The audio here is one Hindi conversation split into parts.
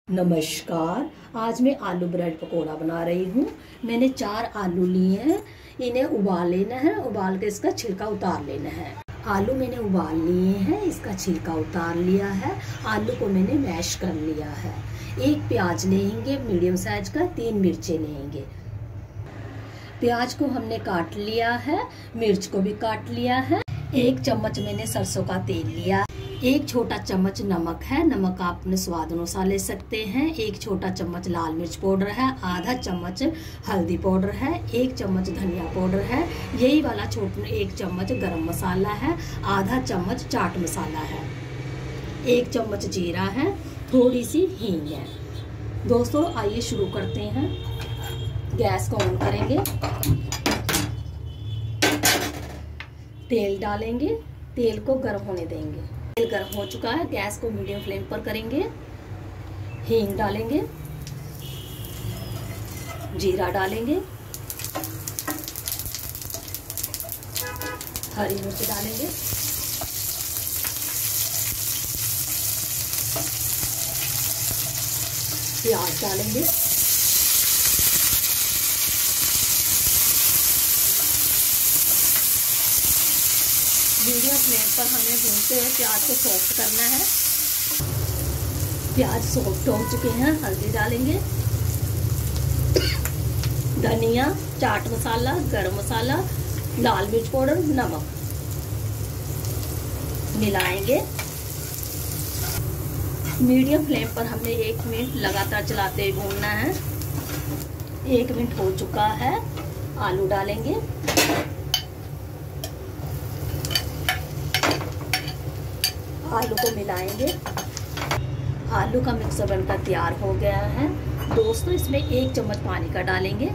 नमस्कार। आज मैं आलू ब्रेड पकोड़ा बना रही हूँ। मैंने 4 आलू लिए हैं। इन्हें उबाल लेना है। उबाल के इसका छिलका उतार लेना है। आलू मैंने उबाल लिए हैं, इसका छिलका उतार लिया है। आलू को मैंने मैश कर लिया है। 1 प्याज लेंगे मीडियम साइज का, 3 मिर्चें लेंगे। प्याज को हमने काट लिया है, मिर्च को भी काट लिया है। 1 चम्मच मैंने सरसों का तेल लिया। 1 छोटा चम्मच नमक है, नमक आप अपने स्वाद अनुसार ले सकते हैं। 1 छोटा चम्मच लाल मिर्च पाउडर है। आधा चम्मच हल्दी पाउडर है। 1 चम्मच धनिया पाउडर है। यही वाला छोटा 1 चम्मच गरम मसाला है। आधा चम्मच चाट मसाला है। 1 चम्मच जीरा है। थोड़ी सी हींग है। दोस्तों आइए शुरू करते हैं। गैस को ऑन करेंगे, तेल डालेंगे, तेल को गर्म होने देंगे। तेल गर्म हो चुका है, गैस को मीडियम फ्लेम पर करेंगे। हींग डालेंगे, जीरा डालेंगे, हरी मिर्च डालेंगे, प्याज डालेंगे, मीडियम फ्लेम पर हमें भूनते हुए प्याज को सॉफ्ट करना है। प्याज सॉफ्ट हो चुके हैं। हल्दी डालेंगे, धनिया, चाट मसाला, गरम मसाला, लाल मिर्च पाउडर, नमक मिलाएंगे। मीडियम फ्लेम पर हमने 1 मिनट लगातार चलाते हुए भूनना है। 1 मिनट हो चुका है। आलू डालेंगे, आलू को मिलाएंगे। आलू का मिक्सर बनकर तैयार हो गया है। दोस्तों इसमें 1 चम्मच पानी का डालेंगे,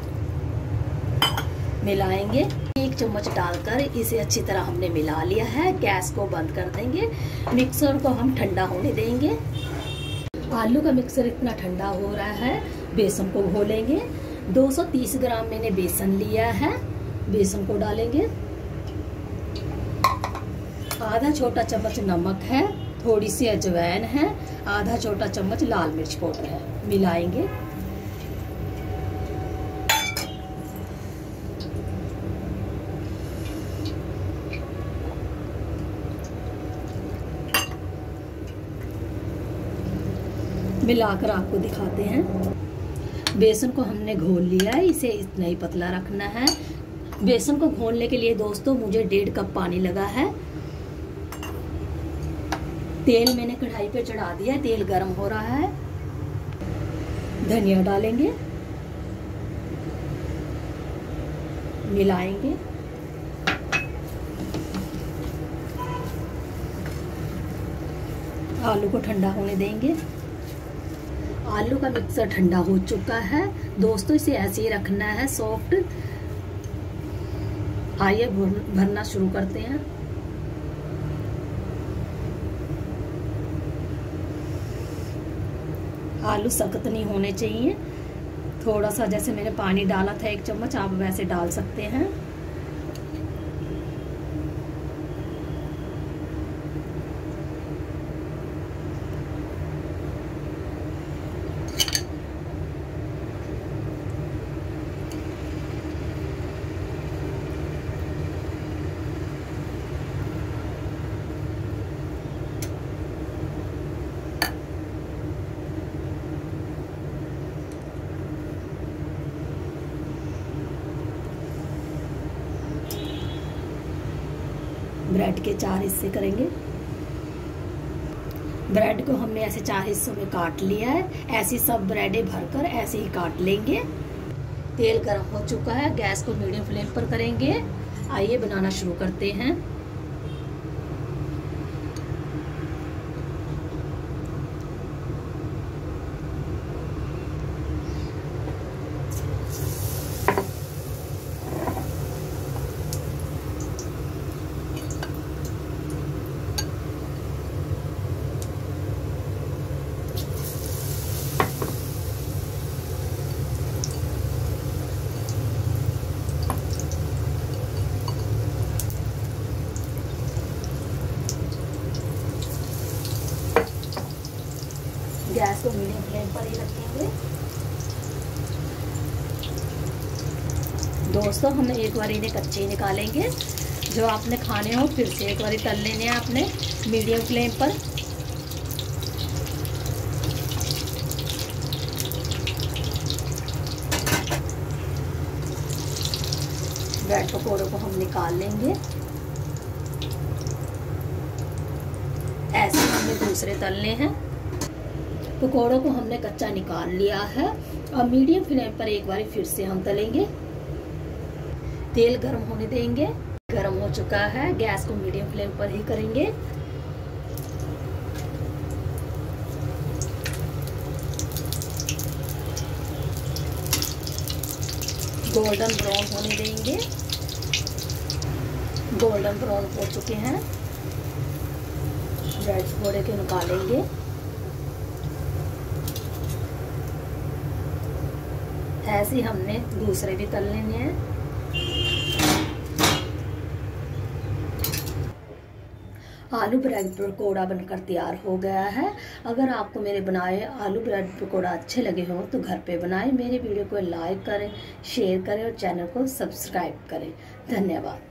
मिलाएंगे। 1 चम्मच डालकर इसे अच्छी तरह हमने मिला लिया है। गैस को बंद कर देंगे। मिक्सर को हम ठंडा होने देंगे। आलू का मिक्सर इतना ठंडा हो रहा है, बेसन को घोलेंगे। 230 ग्राम मैंने बेसन लिया है। बेसन को डालेंगे। आधा छोटा चम्मच नमक है, थोड़ी सी अजवाइन है, आधा छोटा चम्मच लाल मिर्च पाउडर है। मिलाएंगे। मिलाकर आपको दिखाते हैं। बेसन को हमने घोल लिया है, इसे इतना ही पतला रखना है। बेसन को घोलने के लिए दोस्तों मुझे 1.5 कप पानी लगा है। तेल मैंने कढ़ाई पे चढ़ा दिया है, तेल गर्म हो रहा है। धनिया डालेंगे, मिलाएंगे। आलू को ठंडा होने देंगे। आलू का मिक्सर ठंडा हो चुका है। दोस्तों इसे ऐसे ही रखना है सॉफ्ट। आइए भरना शुरू करते हैं। आलू सख्त नहीं होने चाहिए। थोड़ा सा जैसे मैंने पानी डाला था 1 चम्मच, आप वैसे डाल सकते हैं। ब्रेड के 4 हिस्से करेंगे। ब्रेड को हमने ऐसे 4 हिस्सों में काट लिया है। ऐसी सब ब्रेडें भरकर ऐसे ही काट लेंगे। तेल गर्म हो चुका है, गैस को मीडियम फ्लेम पर करेंगे। आइए बनाना शुरू करते हैं। को मीडियम फ्लेम पर ही रखेंगे। दोस्तों हम एक बार इन्हें कच्चे निकालेंगे। जो आपने खाने हो फिर से एक बार तल लेने हैं आपने मीडियम फ्लेम पर। ब्रेड पकौड़ों को हम निकाल लेंगे। ऐसे हमने दूसरे तलने हैं। पकौड़ों को हमने कच्चा निकाल लिया है। अब मीडियम फ्लेम पर एक बार फिर से हम तलेंगे। तेल गर्म होने देंगे। गर्म हो चुका है, गैस को मीडियम फ्लेम पर ही करेंगे। गोल्डन ब्राउन होने देंगे। गोल्डन ब्राउन हो चुके हैं। ब्रेड पकौड़े के निकालेंगे। ऐसे हमने दूसरे भी तल लेने हैं। आलू ब्रेड पकौड़ा बनकर तैयार हो गया है। अगर आपको मेरे बनाए आलू ब्रेड पकौड़ा अच्छे लगे हो तो घर पे बनाएं। मेरे वीडियो को लाइक करें, शेयर करें और चैनल को सब्सक्राइब करें। धन्यवाद।